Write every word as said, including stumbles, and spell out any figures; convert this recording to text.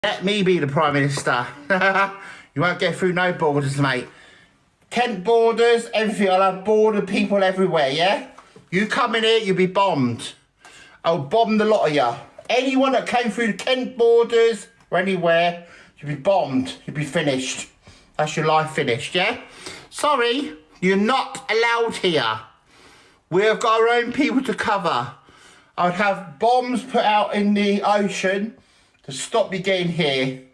Let me be the Prime Minister. You won't get through no borders, mate. Kent borders, everything. I'll have border people everywhere, yeah? You come in here, you'll be bombed. I'll bomb the lot of you. Anyone that came through the Kent borders or anywhere, you'll be bombed. You'll be finished. That's your life finished, yeah? Sorry, you're not allowed here. We've got our own people to cover. I would have bombs put out in the ocean to stop you getting here.